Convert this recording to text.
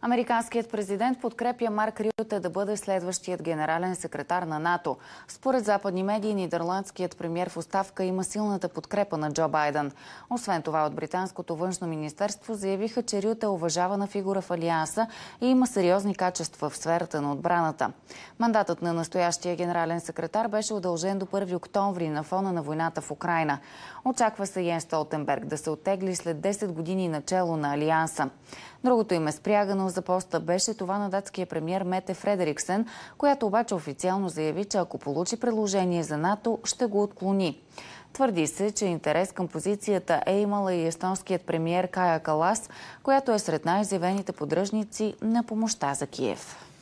Американският президент подкрепя Марк Рюте да бъде следващият генерален секретар на НАТО. Според западни медии, нидерландският премиер в оставка има силната подкрепа на Джо Байден. Освен това, от британското външно министерство заявиха, че Рюте е уважавана фигура в Алианса и има сериозни качества в сферата на отбраната. Мандатът на настоящия генерален секретар беше удължен до 1 октомври на фона на войната в Украйна. Очаква се Йенс Столтенберг да се оттегли след 10 години начело на Алианса. Другото име спрягано за поста беше това на датския премиер Мете Фредериксен, която обаче официално заяви, че ако получи предложение за НАТО, ще го отклони. Твърди се, че интерес към позицията е имала и естонският премиер Кая Калас, която е сред най-изявените поддръжници на помощта за Киев.